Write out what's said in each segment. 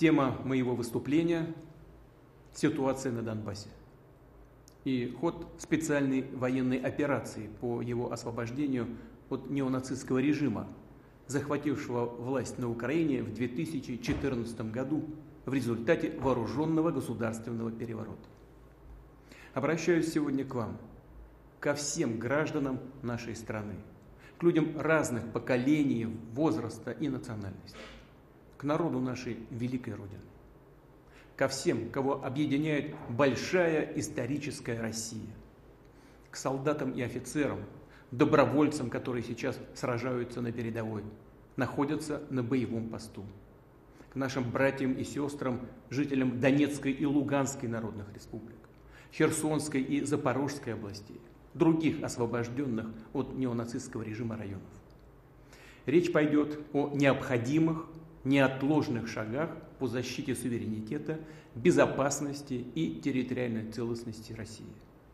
Тема моего выступления – ситуация на Донбассе и ход специальной военной операции по его освобождению от неонацистского режима, захватившего власть на Украине в 2014 году в результате вооруженного государственного переворота. Обращаюсь сегодня к вам, ко всем гражданам нашей страны, к людям разных поколений, возраста и национальности, к народу нашей великой Родины, ко всем, кого объединяет большая историческая Россия, к солдатам и офицерам, добровольцам, которые сейчас сражаются на передовой, находятся на боевом посту, к нашим братьям и сестрам, жителям Донецкой и Луганской народных республик, Херсонской и Запорожской областей, других освобожденных от неонацистского режима районов. Речь пойдет о необходимых, неотложных шагах по защите суверенитета, безопасности и территориальной целостности России.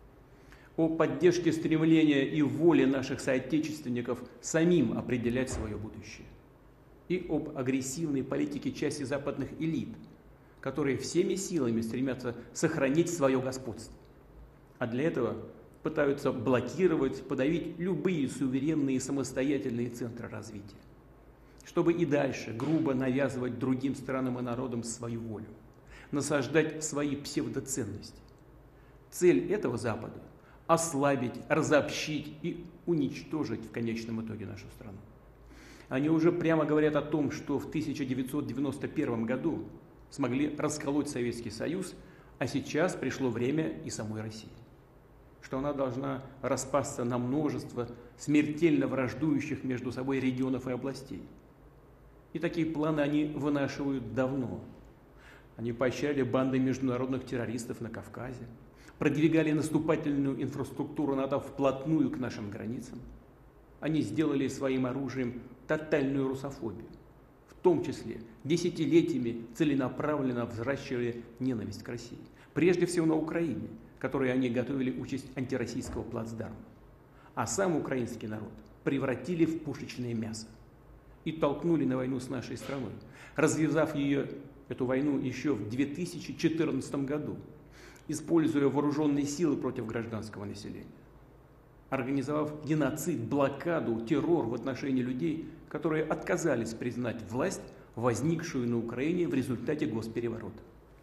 О поддержке стремления и воли наших соотечественников самим определять свое будущее. И об агрессивной политике части западных элит, которые всеми силами стремятся сохранить свое господство. А для этого пытаются блокировать, подавить любые суверенные и самостоятельные центры развития, чтобы и дальше грубо навязывать другим странам и народам свою волю, насаждать свои псевдоценности. Цель этого Запада – ослабить, разобщить и уничтожить в конечном итоге нашу страну. Они уже прямо говорят о том, что в 1991 году смогли расколоть Советский Союз, а сейчас пришло время и самой России. Что она должна распасться на множество смертельно враждующих между собой регионов и областей. И такие планы они вынашивают давно. Они поощряли банды международных террористов на Кавказе, продвигали наступательную инфраструктуру НАТО вплотную к нашим границам. Они сделали своим оружием тотальную русофобию, в том числе десятилетиями целенаправленно взращивали ненависть к России. Прежде всего на Украине, которой они готовили участь антироссийского плацдарма. А сам украинский народ превратили в пушечное мясо и толкнули на войну с нашей страной, развязав эту войну еще в 2014 году, используя вооруженные силы против гражданского населения, организовав геноцид, блокаду, террор в отношении людей, которые отказались признать власть, возникшую на Украине в результате госпереворота.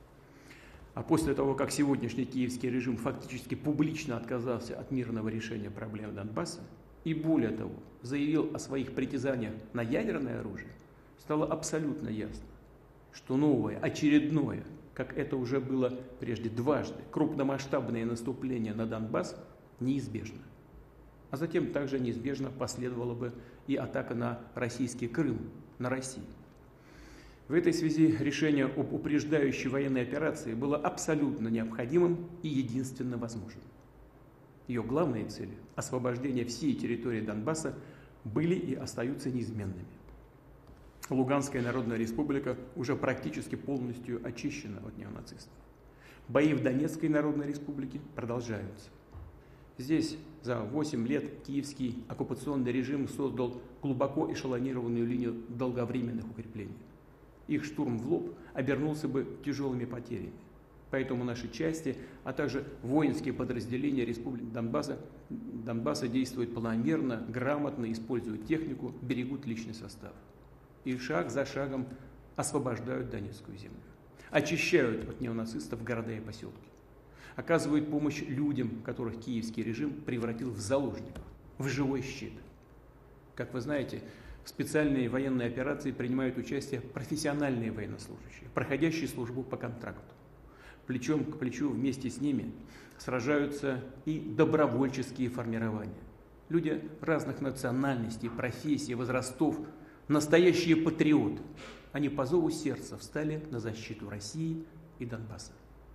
А после того, как сегодняшний киевский режим фактически публично отказался от мирного решения проблем Донбасса и, более того, заявил о своих притязаниях на ядерное оружие, стало абсолютно ясно, что новое, очередное, как это уже было прежде дважды, крупномасштабное наступление на Донбасс неизбежно. А затем также неизбежно последовала бы и атака на российский Крым, на Россию. В этой связи решение об упреждающей военной операции было абсолютно необходимым и единственно возможным. Ее главные цели – освобождение всей территории Донбасса – были и остаются неизменными. Луганская Народная Республика уже практически полностью очищена от неонацистов. Бои в Донецкой Народной Республике продолжаются. Здесь за 8 лет киевский оккупационный режим создал глубоко эшелонированную линию долговременных укреплений. Их штурм в лоб обернулся бы тяжелыми потерями. Поэтому наши части, а также воинские подразделения Республики Донбасса действуют планомерно, грамотно, используют технику, берегут личный состав. И шаг за шагом освобождают Донецкую землю. Очищают от неонацистов города и поселки. Оказывают помощь людям, которых киевский режим превратил в заложников, в живой щит. Как вы знаете, в специальной военной операции принимают участие профессиональные военнослужащие, проходящие службу по контракту. Плечом к плечу вместе с ними сражаются и добровольческие формирования. Люди разных национальностей, профессий, возрастов, настоящие патриоты. Они по зову сердца встали на защиту России и Донбасса.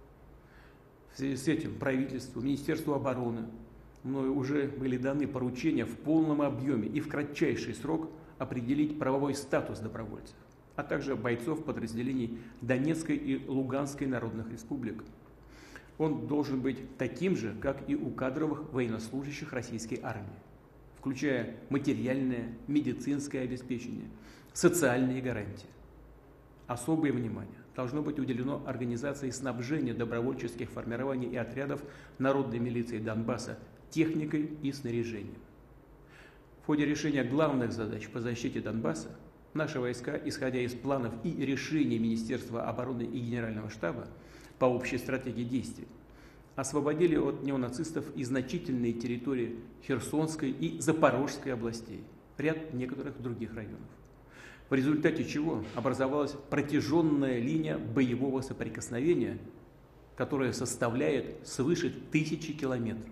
В связи с этим правительству, Министерству обороны мною уже были даны поручения в полном объеме и в кратчайший срок определить правовой статус добровольцев, а также бойцов подразделений Донецкой и Луганской народных республик. Он должен быть таким же, как и у кадровых военнослужащих российской армии, включая материальное, медицинское обеспечение, социальные гарантии. Особое внимание должно быть уделено организации снабжения добровольческих формирований и отрядов народной милиции Донбасса техникой и снаряжением. В ходе решения главных задач по защите Донбасса наши войска, исходя из планов и решений Министерства обороны и Генерального штаба по общей стратегии действий, освободили от неонацистов и значительные территории Херсонской и Запорожской областей, ряд некоторых других районов. В результате чего образовалась протяженная линия боевого соприкосновения, которая составляет свыше 1000 километров.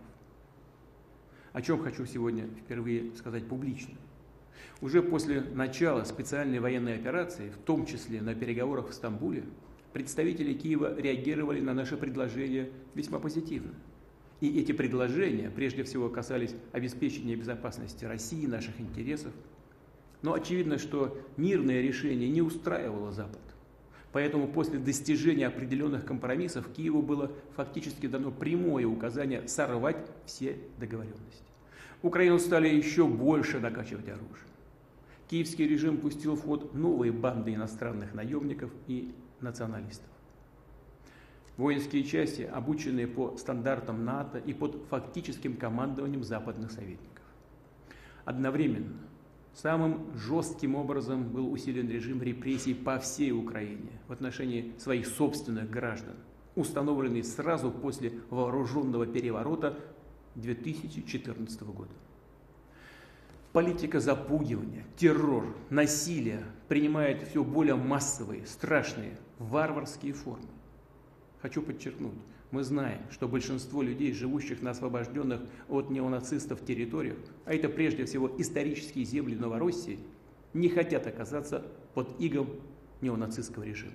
О чем хочу сегодня впервые сказать публично. Уже после начала специальной военной операции, в том числе на переговорах в Стамбуле, представители Киева реагировали на наши предложения весьма позитивно. И эти предложения прежде всего касались обеспечения безопасности России, наших интересов. Но очевидно, что мирное решение не устраивало Запад. Поэтому после достижения определенных компромиссов Киеву было фактически дано прямое указание сорвать все договоренности. Украину стали еще больше накачивать оружием. Киевский режим пустил в ход новые банды иностранных наемников и националистов. Воинские части, обученные по стандартам НАТО и под фактическим командованием западных советников. Одновременно самым жестким образом был усилен режим репрессий по всей Украине в отношении своих собственных граждан, установленный сразу после вооруженного переворота 2014 года. Политика запугивания, террор, насилие принимает все более массовые, страшные, варварские формы. Хочу подчеркнуть, мы знаем, что большинство людей, живущих на освобожденных от неонацистов территориях, а это прежде всего исторические земли Новороссии, не хотят оказаться под игом неонацистского режима.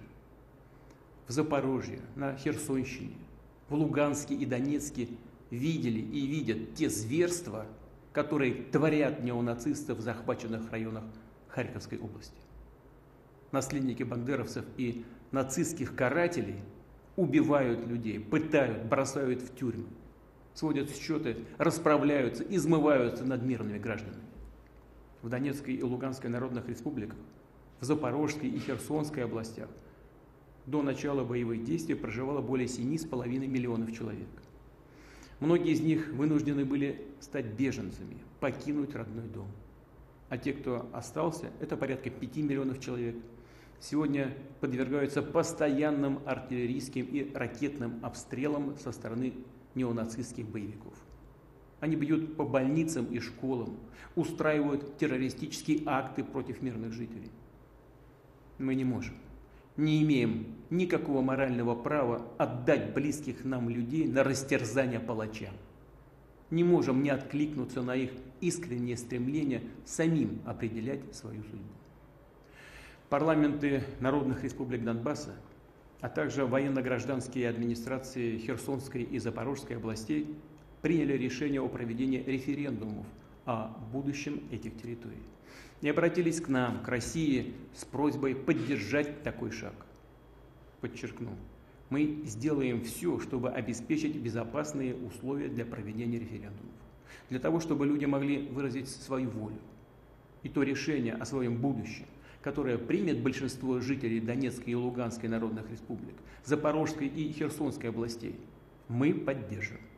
В Запорожье, на Херсонщине, в Луганске и Донецке видели и видят те зверства, которые творят неонацисты в захваченных районах Харьковской области. Наследники бандеровцев и нацистских карателей убивают людей, пытают, бросают в тюрьмы, сводят счеты, расправляются, измываются над мирными гражданами. В Донецкой и Луганской народных республиках, в Запорожской и Херсонской областях до начала боевых действий проживало более 7,5 миллионов человек. Многие из них вынуждены были стать беженцами, покинуть родной дом. А те, кто остался, это порядка 5 миллионов человек, сегодня подвергаются постоянным артиллерийским и ракетным обстрелам со стороны неонацистских боевиков. Они бьют по больницам и школам, устраивают террористические акты против мирных жителей. Мы не можем, не имеем никакого морального права отдать близких нам людей на растерзание палачам. Не можем не откликнуться на их искреннее стремление самим определять свою судьбу. Парламенты народных республик Донбасса, а также военно-гражданские администрации Херсонской и Запорожской областей приняли решение о проведении референдумов о будущем этих территорий и обратились к нам, к России, с просьбой поддержать такой шаг. Подчеркну, мы сделаем все, чтобы обеспечить безопасные условия для проведения референдумов, для того, чтобы люди могли выразить свою волю. И то решение о своем будущем, которое примет большинство жителей Донецкой и Луганской народных республик, Запорожской и Херсонской областей, мы поддержим.